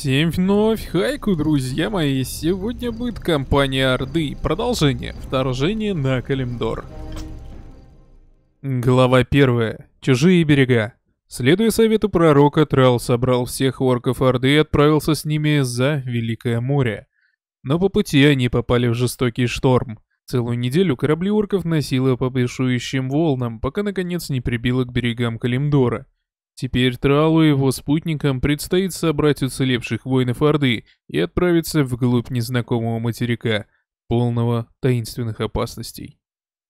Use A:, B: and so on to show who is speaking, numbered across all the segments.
A: Всем вновь хайку, друзья мои. Сегодня будет кампания Орды. Продолжение. Вторжение на Калимдор. Глава 1. Чужие берега. Следуя совету пророка, Трал собрал всех орков Орды и отправился с ними за Великое море. Но по пути они попали в жестокий шторм. Целую неделю корабли орков носило по бушующим волнам, пока наконец не прибило к берегам Калимдора. Теперь Тралу и его спутникам предстоит собрать уцелевших воинов Орды и отправиться вглубь незнакомого материка, полного таинственных опасностей.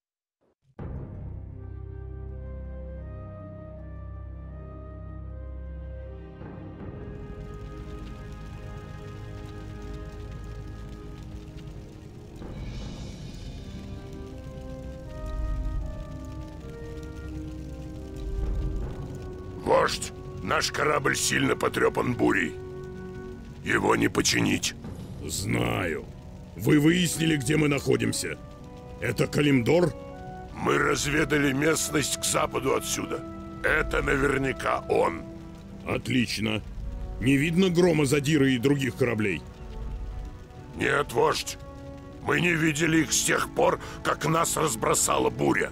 B: Вождь, наш корабль сильно потрепан бурей. Его не починить.
C: Знаю. Вы выяснили, где мы находимся? Это Калимдор?
B: Мы разведали местность к западу отсюда. Это наверняка он.
C: Отлично. Не видно грома Задира и других кораблей?
B: Нет, вождь. Мы не видели их с тех пор, как нас разбросала буря.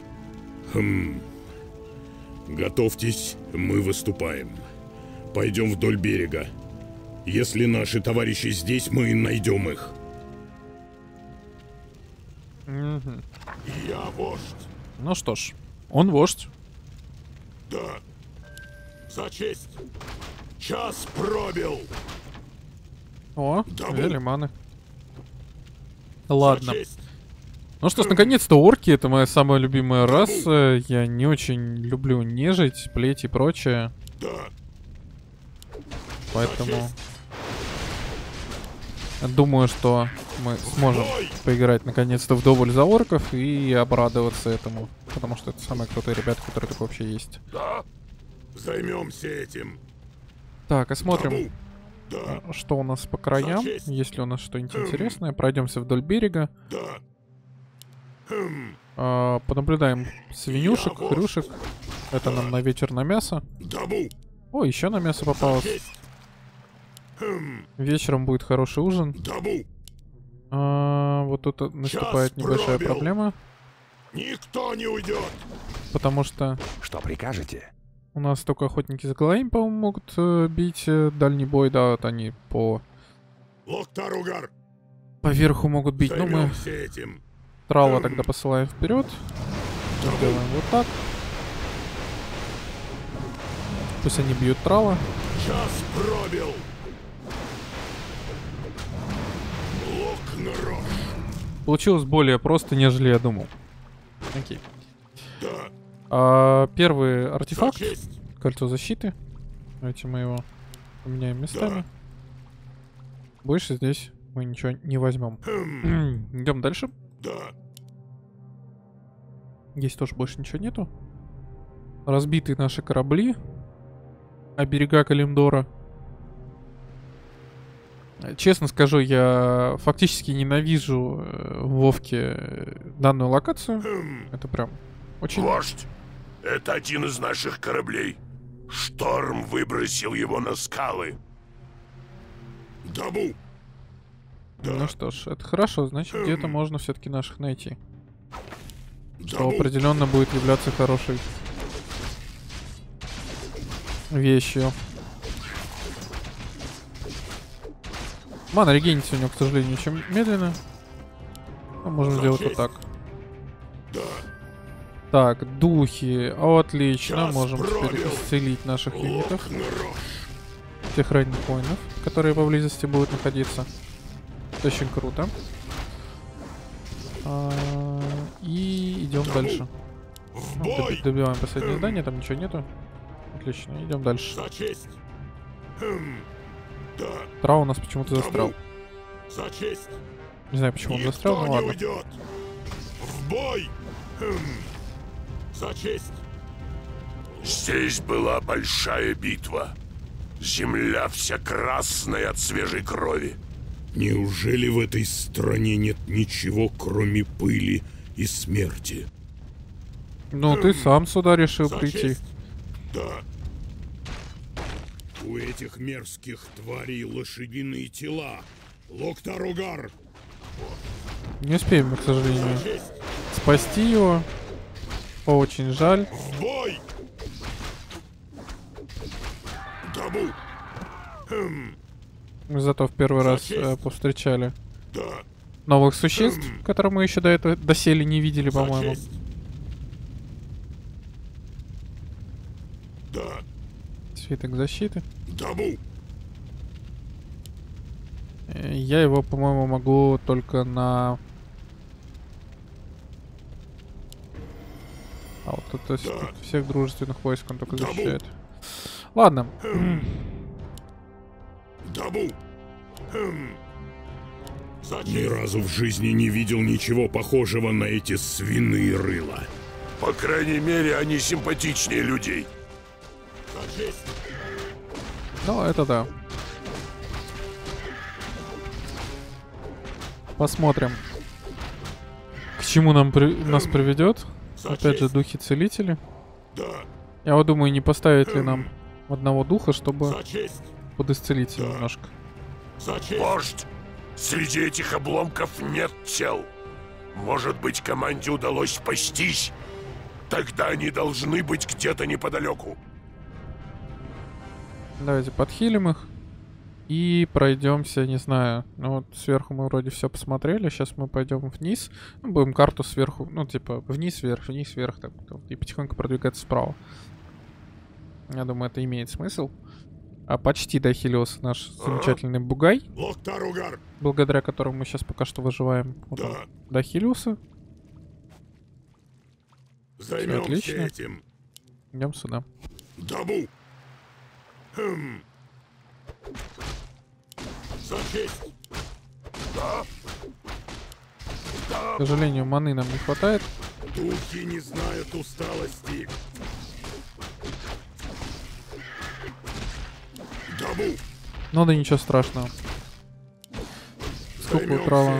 C: Готовьтесь, мы выступаем. Пойдем вдоль берега. Если наши товарищи здесь, мы найдем их.
B: Я вождь.
A: Ну что ж, он вождь.
B: Да. За честь. Час пробил.
A: О,
B: Да
A: две
B: ну.
A: лиманы. Ладно.
B: За честь.
A: Ну что ж, наконец-то орки, это моя самая любимая раса. Я не очень люблю нежить, плеть и прочее.
B: Да.
A: Поэтому думаю, что мы сможем поиграть наконец-то вдоволь за орков и обрадоваться этому. Потому что это самые крутые ребята, которые так вообще есть.
B: Да. Займемся этим.
A: Так, осмотрим,
B: Да.
A: что у нас по краям.
B: За честь.
A: Есть ли у нас что-нибудь интересное. Пройдемся вдоль берега.
B: Да.
A: Понаблюдаем свинюшек,
B: Я
A: хрюшек. Это нам на вечер на мясо.
B: Дабу.
A: О, еще на мясо попалось.
B: Честь.
A: Вечером будет хороший ужин.
B: Дабу.
A: Вот тут наступает небольшая
B: пробил.
A: проблема,
B: Никто не уйдет.
A: потому что
D: Что прикажете?
A: у нас только охотники за головами, по-моему, могут бить дальний бой, да, вот они по
B: Локтаругар.
A: верху могут бить. Ну, мы
B: Займемся этим.
A: Трала тогда посылаем вперед. Сделаем вот так. Пусть они бьют Трала.
B: Час пробил. Лук на рожь.
A: Получилось более просто, нежели я думал. Окей.
B: Да.
A: Первый
B: За
A: артефакт.
B: честь.
A: Кольцо защиты. Давайте мы его поменяем местами. Больше здесь мы ничего не возьмем. Идем дальше.
B: Да.
A: Здесь тоже больше ничего нету. Разбиты наши корабли. А берега Калимдора. Честно скажу, я фактически ненавижу в Вовке данную локацию. Это прям очень...
B: Вождь, это один из наших кораблей. Шторм выбросил его на скалы. Дабу.
A: Ну что ж, это хорошо, значит где-то можно все-таки наших найти. Что
B: Дабу.
A: определенно будет являться хорошей вещью. Мана регенится у него, к сожалению, очень медленно. Мы можем сделать вот так.
B: Да.
A: Так, духи. Отлично.
B: Час
A: Можем теперь
B: пробил.
A: исцелить наших юнитов.
B: Лук на рожь.
A: Тех раненых воинов, которые поблизости будут находиться. Это очень круто. И идем дальше.
B: В
A: Ну,
B: бой.
A: добиваем последнее здание, там ничего нету. Отлично, идем дальше.
B: За честь. Да.
A: Трау у нас почему-то застрял.
B: За честь.
A: Не знаю, почему он
B: Никто
A: застрял, но
B: не
A: ладно.
B: уйдет. В бой. За честь. Здесь была большая битва. Земля вся красная от свежей крови.
C: Неужели в этой стране нет ничего, кроме пыли и смерти?
A: Ну, ты сам сюда решил
B: За
A: прийти.
B: честь. Да.
C: У этих мерзких тварей лошадиные тела. Локтаругар!
A: Не успеем мы, к сожалению, спасти его. Очень жаль.
C: В бой! Табу!
A: Мы зато в первый раз повстречали
C: Да!
A: новых существ, которые мы еще до этого доселе не видели, по-моему.
C: Да!
A: Свиток защиты.
C: Табу!
A: Я его, по-моему, могу только на... А вот тут, то есть, тут всех дружественных войск он только защищает. Ладно.
C: Табу! Ни разу в жизни не видел ничего похожего на эти свиные рыла.
B: По крайней мере, они симпатичнее людей.
A: Ну, это да. Посмотрим, к чему нас приведет. Опять же, духи-целители. Я вот думаю, не поставить ли нам одного духа, чтобы подисцелить немножко.
B: Вождь, среди этих обломков нет тел. Может быть, команде удалось спастись? Тогда они должны быть где-то неподалеку.
A: Давайте подхилим их. И пройдемся, не знаю. Ну вот сверху мы вроде все посмотрели. Сейчас мы пойдем вниз. Ну, будем карту сверху. Ну, типа, вниз, вверх. Так, и потихоньку продвигаться справа. Я думаю, это имеет смысл. А почти дохилился наш замечательный бугай. Благодаря которому мы сейчас пока что выживаем. Вот он дохилился. Все отлично.
C: Этим.
A: Идем сюда.
C: Табу! За честь!
A: К сожалению, маны нам не хватает.
C: Духи не знают усталости. Табу!
A: Ну да ничего страшного. Сколько украла?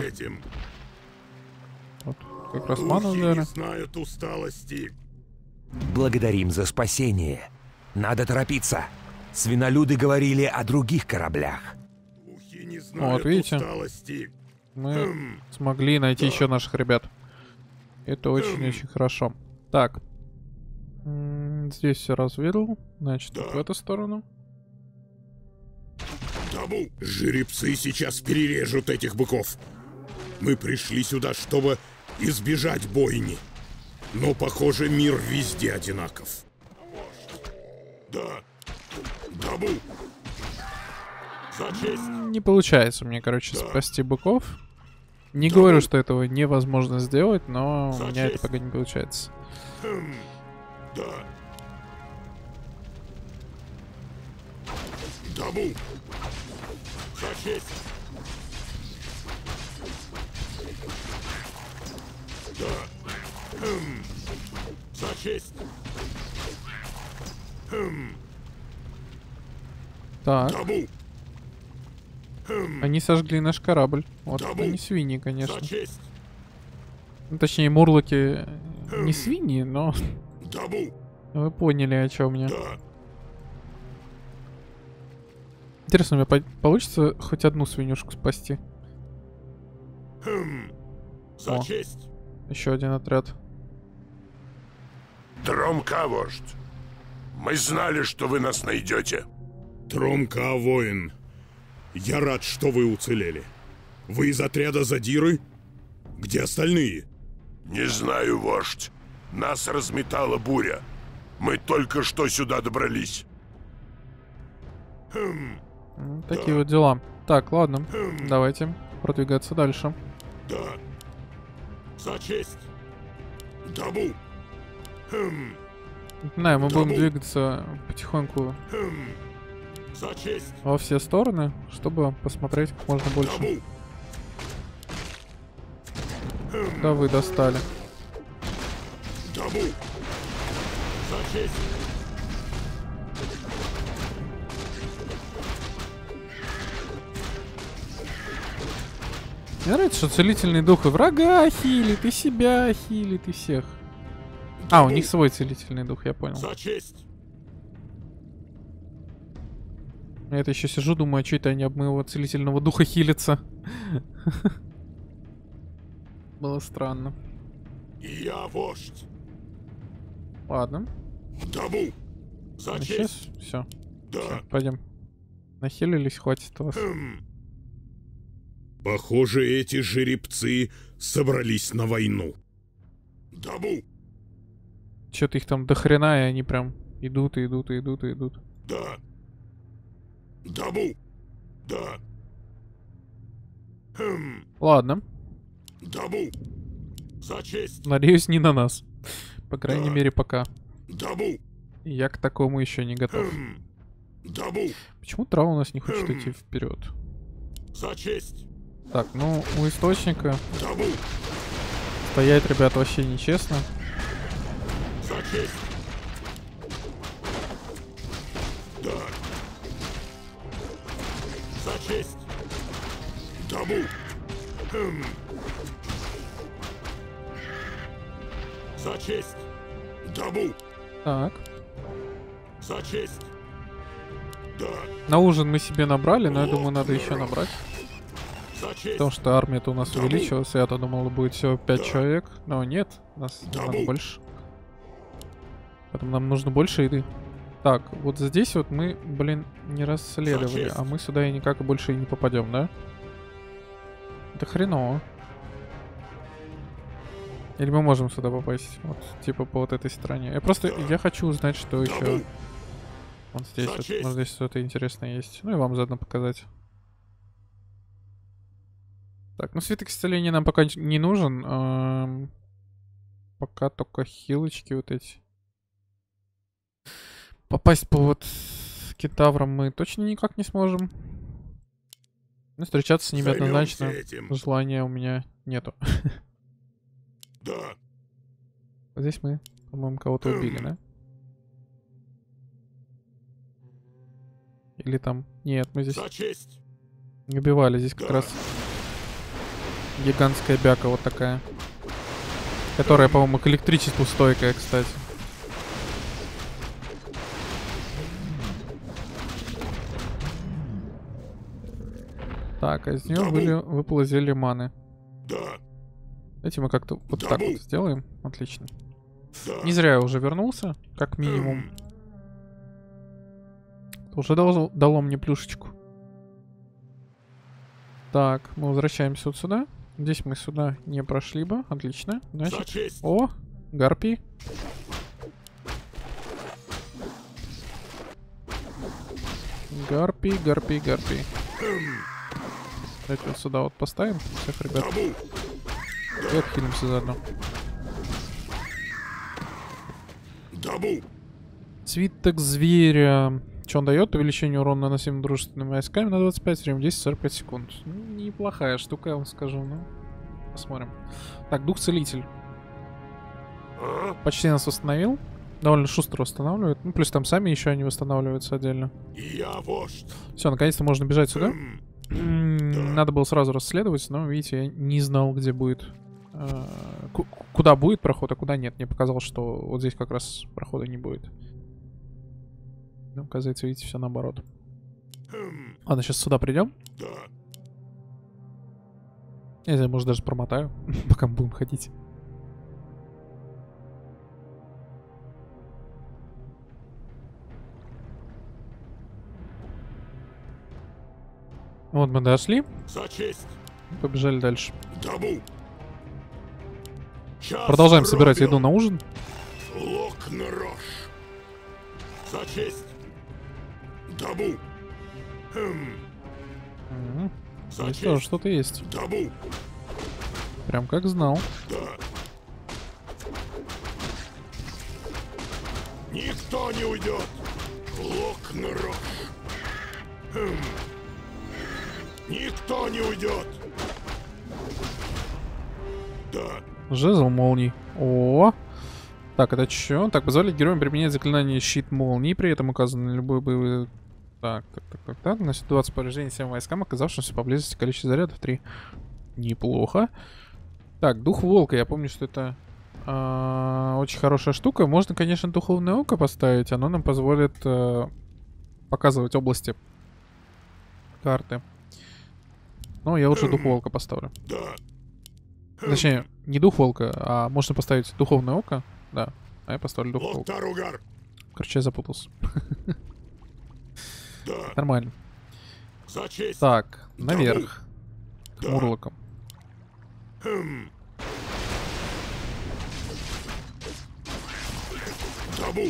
A: Вот, как раз ману взяли.
C: Не знают усталости.
D: Благодарим за спасение. Надо торопиться. Свинолюды говорили о других кораблях.
C: Духи не знают
A: Вот, видите?
C: усталости.
A: Мы смогли найти еще наших ребят. Это очень-очень хорошо. Так. Здесь все разведал. Значит, в эту сторону.
C: Табу! Жеребцы сейчас перережут этих быков. Мы пришли сюда, чтобы избежать бойни. Но, похоже, мир везде одинаков. Да. Табу! За честь!
A: Не получается мне, короче, спасти быков. Не говорю, что этого невозможно сделать, но у меня это пока не получается.
C: Да. Табу! За честь! Да. За честь!
A: Так.
C: Табу!
A: Они сожгли наш корабль. Вот
C: Табу.
A: они свиньи, конечно.
C: За честь!
A: Ну, точнее, мурлоки не свиньи, но
C: Табу!
A: вы поняли, о чем я.
C: Да.
A: Интересно, у меня получится хоть одну свинюшку спасти?
C: За
A: О.
C: честь!
A: Еще один отряд.
B: Тромка, вождь. Мы знали, что вы нас найдете.
C: Тромка, воин. Я рад, что вы уцелели. Вы из отряда Задиры? Где остальные?
B: Не знаю, вождь. Нас разметала буря. Мы только что сюда добрались.
A: Такие вот дела. Так, ладно. Давайте продвигаться дальше.
C: Да. За честь. Табу.
A: Не знаю, мы будем двигаться потихоньку
C: За честь.
A: во все стороны, чтобы посмотреть как можно больше.
C: Табу.
A: Да вы достали.
C: Табу. За честь.
A: Мне нравится, что целительный дух и врага хилит, и себя хилит, и всех. А, у них свой целительный дух, я понял.
C: За честь.
A: Я это еще сижу, думаю, а что это они об моего целительного духа хилятся. Было странно.
B: Я вождь.
A: Ладно.
B: Табу. За
A: Сейчас
B: честь.
A: все.
B: Да.
A: Пойдем. Нахилились, хватит вас.
C: Похоже, эти жеребцы собрались на войну.
B: Табу.
A: Что-то их там до хрена, и они прям идут, и идут, и идут, и идут.
B: Да. Табу. Да.
A: Ладно.
B: Табу. За честь.
A: Надеюсь, не на нас. По крайней
B: Да.
A: мере, пока.
B: Табу.
A: Я к такому еще не готов.
B: Табу.
A: Почему трава у нас не хочет идти вперед?
B: За честь.
A: Так, ну, у источника
B: Табу.
A: стоять, ребят, вообще нечестно.
B: За честь. Да. За честь. Табу. За честь. Табу.
A: Так.
B: За честь. Да.
A: На ужин мы себе набрали, но я думаю, надо еще набрать.
B: За честь.
A: Потому что армия-то у нас увеличилась. Я-то думал, будет всего 5
B: Да.
A: человек. Но нет, нас
B: Табу.
A: надо больше. Поэтому нам нужно больше еды. Так, вот здесь вот мы, блин, не расследовали.
B: честь.
A: А мы сюда и никак больше и не попадем, да? Это хреново. Или мы можем сюда попасть? Вот, типа по вот этой стороне. Я хочу узнать, что еще.
B: Табу.
A: Вот здесь,
B: За
A: вот,
B: честь.
A: может, здесь что-то интересное есть. Ну и вам заодно показать. Так, ну свиток исцеления нам пока не нужен. Пока только хилочки вот эти. Попасть по вот кентаврам мы точно никак не сможем. Ну, встречаться с ними
B: Займемся
A: однозначно.
B: этим.
A: Желания у меня нету.
B: Да.
A: Здесь мы, по-моему, кого-то убили, да? Или там... Нет, мы здесь
B: За честь.
A: не убивали. Здесь как
B: Да.
A: раз гигантская бяка вот такая. Которая, по-моему, к электричеству стойкая, кстати. Так, а из нее
B: Табу.
A: выпало зелье маны.
B: Да.
A: Давайте мы как-то вот так
B: Табу.
A: вот сделаем. Отлично.
B: Да.
A: Не зря я уже вернулся, как минимум. Уже дало мне плюшечку. Так, мы возвращаемся вот сюда. Здесь мы сюда не прошли бы. Отлично.
B: За
A: Значит,
B: честь.
A: о, гарпий. Гарпий, гарпий, гарпий. Давайте вот сюда вот поставим всех ребят.
B: Табу.
A: И отхилимся заодно.
B: Табу.
A: Свиток зверя. Что он дает? Увеличение урона, наносимым дружественными войсками на 25, время 10-45 секунд. Ну, неплохая штука, я вам скажу. Ну, посмотрим. Так, дух-целитель.
B: А?
A: Почти нас восстановил. Довольно шустро восстанавливает. Ну, плюс там сами еще они восстанавливаются отдельно.
B: Я вождь.
A: Все, наконец-то можно бежать сюда. Надо было сразу расследовать, но, видите, я не знал, где будет. Куда будет проход, а куда нет. Мне показалось, что вот здесь как раз прохода не будет. Ну, оказывается, видите, все наоборот. Ладно, сейчас сюда придем.
B: Да.
A: Я не знаю, может, даже промотаю, пока мы будем ходить. Вот мы дошли,
B: За честь.
A: побежали дальше.
B: Табу. Час
A: Продолжаем собирать
B: робил.
A: еду на ужин.
B: Лок-на-рож. За честь. Табу.
A: Мгм.
B: За
A: Здесь тоже
B: честь.
A: что-то есть.
B: Табу.
A: Прям как знал.
B: Да. Никто не уйдет. Лок-на-рож. Никто не уйдет. Да.
A: Жезл молний. О! Так, это чё? Так, позволить героям применять заклинание щит молнии, при этом указано на любой боевой... Так. Наносит 20 повреждений всем войскам, оказавшимся поблизости, количество зарядов 3. Неплохо. Так, дух волка. Я помню, что это очень хорошая штука. Можно, конечно, духовное око поставить. Оно нам позволит показывать области карты. Ну, я лучше дух волка поставлю.
B: Да.
A: Точнее, не дух волка, а можно поставить духовное око. Да, а я поставлю дух волка.
B: Локтаругар.
A: Короче, я запутался.
B: Да.
A: Нормально.
B: За честь.
A: Так, наверх. К
B: Да.
A: мурлокам.
B: Хм. Табу.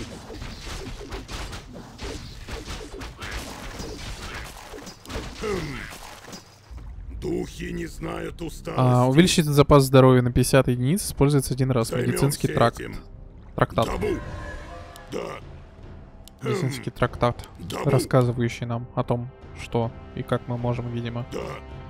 B: Духи не знают усталости.
A: Увеличить запас здоровья на 50 единиц используется один раз. Медицинский
B: Займемся этим.
A: трактат.
B: Табу. Да.
A: Медицинский трактат,
B: Табу.
A: рассказывающий нам о том, что и как мы можем, видимо.
B: Да.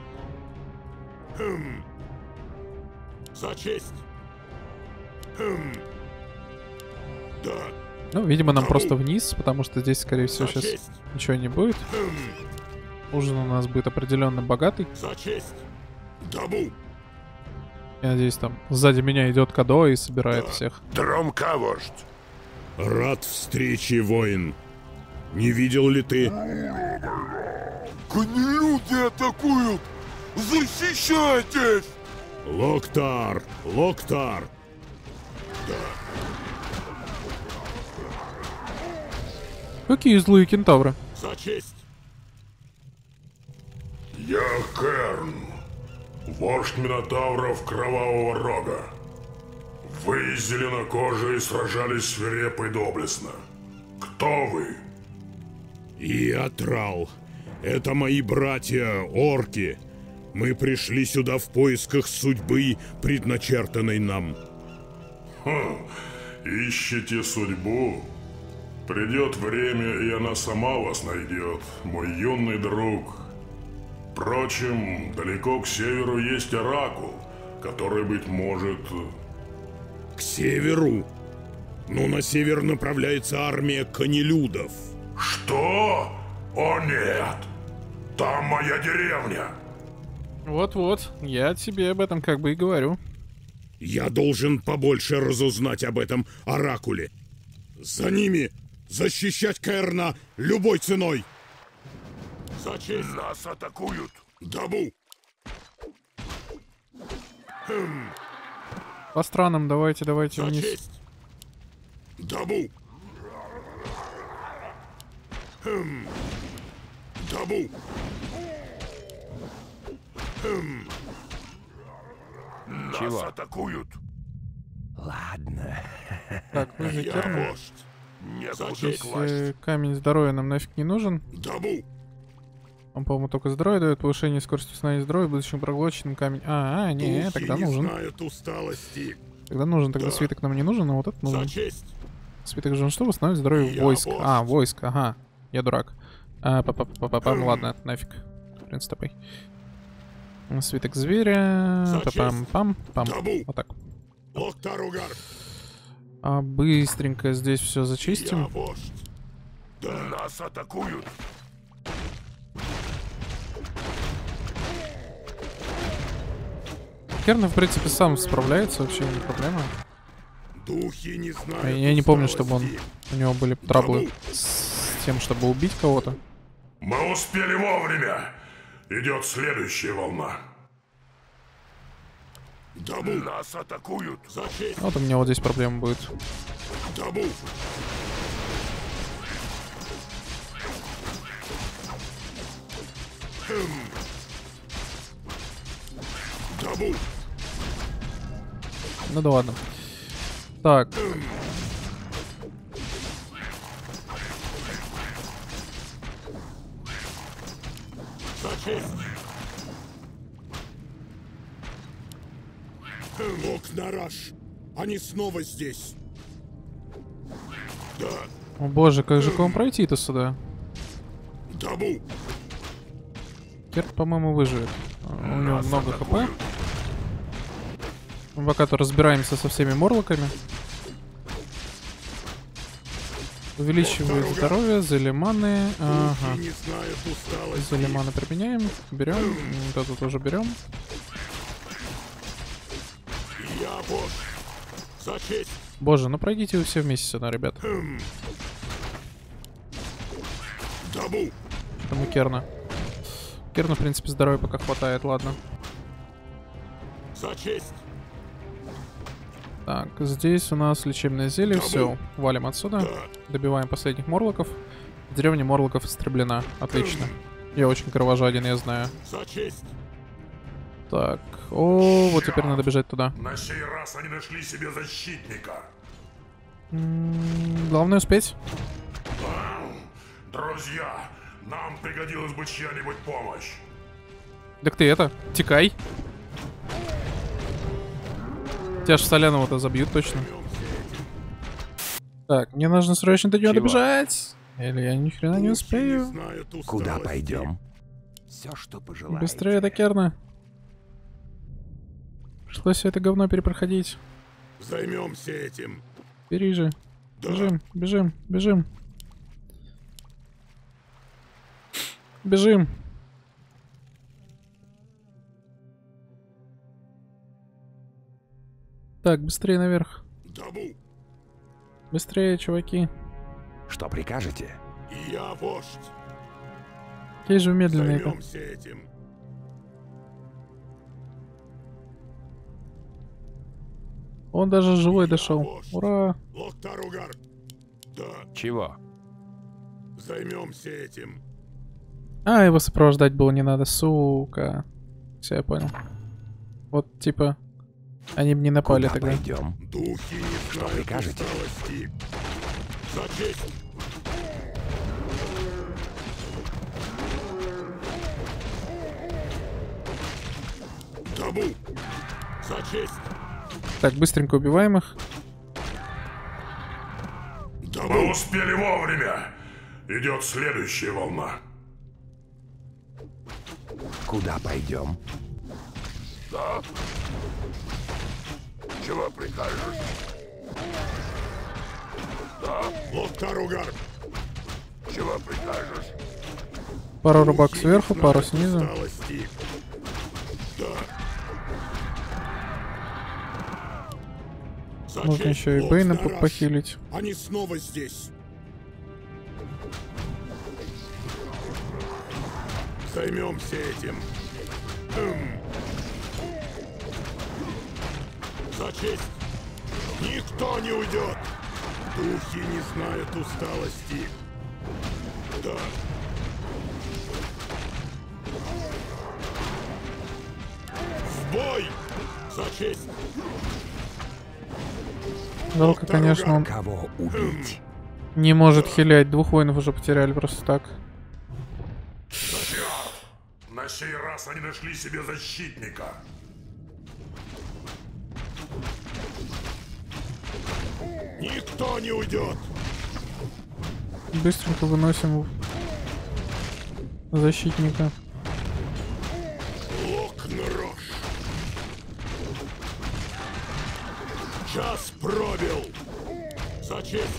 B: Хм. За честь. Хм. Да.
A: Ну, видимо, нам
B: Табу.
A: просто вниз, потому что здесь, скорее всего,
B: За
A: сейчас
B: честь.
A: ничего не будет.
B: Хм.
A: Ужин у нас будет определенно богатый.
B: За честь. Табу.
A: Я надеюсь, там сзади меня идет Кадо и собирает всех.
B: Дромкавождь.
C: Рад встрече, воин. Не видел ли ты?
B: Люди атакуют! Защищайтесь!
C: Локтар! Локтар!
A: Какие злые кентавры.
B: За честь! Я Керн, вождь Минотавров Кровавого Рога. Вы зеленокожие сражались свирепо и доблестно. Кто вы?
C: И Атрал. Это мои братья, орки. Мы пришли сюда в поисках судьбы, предначертанной нам.
B: Ищете судьбу? Придет время, и она сама вас найдет, мой юный друг. Впрочем, далеко к северу есть Оракул, который, быть может...
C: К северу? Но на север направляется армия конелюдов.
B: Что? О нет! Там моя деревня!
A: Вот-вот, я тебе об этом как бы и говорю.
C: Я должен побольше разузнать об этом Оракуле. За ними! Защищать Керна любой ценой!
B: За честь! Нас атакуют! Дабу!
A: По странам давайте
B: За
A: вниз.
B: честь! Дабу! Дабу! Нас атакуют!
D: Ладно.
A: Так, вы за
B: Я
A: Керном.
B: вождь! Не
A: Здесь
B: должен класть!
A: камень здоровья нам нафиг не нужен.
B: Дабу!
A: Он, по-моему, только здоровье дает, повышение скорости восстановления здоровья, в будущем проглоченным камень. Не,
B: Духи
A: тогда
B: не
A: нужен.
B: знают усталости!
A: Тогда нужен, тогда
B: Да.
A: свиток нам не нужен, а вот этот
B: За
A: нужен.
B: честь!
A: Свиток же что восстановит здоровье
B: Я
A: войск.
B: вождь.
A: Войск, ага. Я дурак. Ладно, это нафиг. Хрен с тобой. Свиток зверя.
B: За
A: Пам-пам.
B: Табу.
A: Вот так.
B: Локтаругар!
A: Быстренько здесь все
B: Я
A: зачистим.
B: вождь! Да. Нас атакуют!
A: Керн, в принципе, сам справляется, вообще не проблема.
B: Духи не знают
A: Я не помню, чтобы
B: усталости.
A: у него были траблы с тем, чтобы убить кого-то.
B: Мы успели вовремя. Идет следующая волна. Дабу. Нас атакуют. За честь.
A: Вот у меня вот здесь проблема будет.
B: Дабу. Дабу.
A: Ну да ладно. Так.
B: За честь.
C: Локнараш! Они снова здесь!
B: Да.
A: О боже, как же к вам пройти-то сюда?
B: Дабу.
A: Керн, по-моему, выживет. У него
B: Нас
A: много хп.
B: атакуют.
A: Мы пока-то разбираемся со всеми морлоками. Увеличивает здоровье, залиманы. Ага.
B: Духи не знают усталости.
A: Залиманы применяем. Берем. Вот эту тоже берем.
B: Я вождь. За честь.
A: Боже, ну пройдите вы все вместе сюда, ребят.
B: Дабу.
A: Что-то мы Керна Керну, в принципе, здоровья пока хватает, ладно.
C: За честь!
A: Так, здесь у нас лечебное зелье, все, валим отсюда. Добиваем последних морлоков. Деревня морлоков истреблена, отлично. Я очень кровожаден, я знаю.
C: За честь!
A: Так, о, вот теперь надо бежать туда.
B: На сей раз они нашли себе защитника.
A: Главное успеть.
B: Друзья, нам пригодилась бы чья-нибудь помощь.
A: Так ты это, текай. Тебя ж соляного-то забьют точно. Так, мне нужно срочно до него
D: Чего?
A: добежать. Или я ни хрена не успею.
D: Куда пойдем? Все, что пожелаете.
A: Быстрее, Докерна. Пришлось все это говно перепроходить.
C: Займемся этим.
A: Бери же.
C: Да.
A: Бежим, бежим, бежим. Бежим. Так, быстрее наверх.
C: Дабу,
A: Быстрее, чуваки.
D: Что прикажете?
C: и я вождь.
A: Какие же вы медленные-то.
C: Займемся этим.
A: Он даже живой
C: Я
A: дошел.
C: вождь.
A: Ура.
C: Локтаругар. Да,
D: Чего?
C: займемся этим.
A: А, его сопровождать было не надо, сука. Все, я понял. Вот, типа, они бы не напали
D: Куда
A: тогда.
D: пойдем?
C: Духи не
D: Что
C: знают
D: прикажете?
C: усталости. За честь! Табу! За честь!
A: Так, быстренько убиваем их.
B: Мы
C: Табу!
B: успели вовремя. Идет следующая волна.
D: Куда пойдем?
B: Да. Чего прикажешь? Да.
C: Локтаругар!
B: Чего прикажешь?
A: Пару рубак
C: Духи
A: сверху,
C: не
A: пару
C: знают
A: снизу.
C: усталости. Да. За
A: Можно
C: честь,
A: еще и
C: Лок
A: Бейна
C: Дараш.
A: похилить.
C: Они снова здесь. Займемся этим. За честь. Никто не уйдет. Духи не знают усталости. Да. В бой! За честь.
A: Жалко, конечно, он
D: Кого убить?
A: не может хилять. Двух воинов уже потеряли просто так.
B: На сей раз они нашли себе защитника.
C: Никто не уйдет.
A: Быстренько выносим защитника.
C: Локнрош. Час пробил. За честь.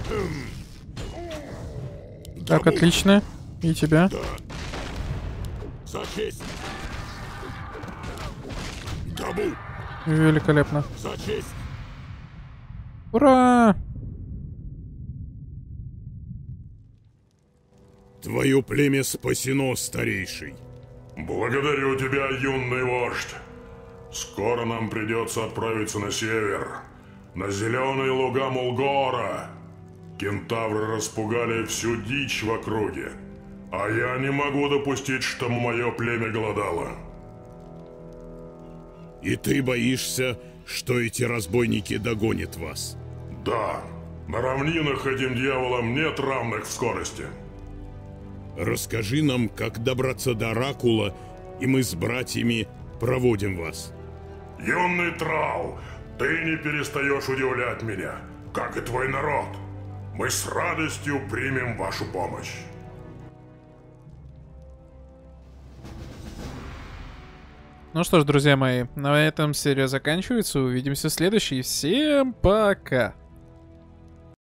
A: Так,
C: Табу.
A: отлично. И тебя.
C: Да. За честь. Табу.
A: Великолепно.
C: За честь.
A: Ура!
C: Твое племя спасено, старейший.
B: Благодарю тебя, юный вождь. Скоро нам придется отправиться на север, на зеленые луга Мулгора. Кентавры распугали всю дичь в округе, а я не могу допустить, чтобы мое племя голодало.
C: И ты боишься, что эти разбойники догонят вас?
B: Да, на равнинах этим дьяволам нет равных в скорости.
C: Расскажи нам, как добраться до Оракула, и мы с братьями проводим вас.
B: Юный Трал, ты не перестаешь удивлять меня, как и твой народ. Мы с радостью примем вашу помощь.
A: Ну что ж, друзья мои, на этом серия заканчивается. Увидимся в следующей. Всем пока!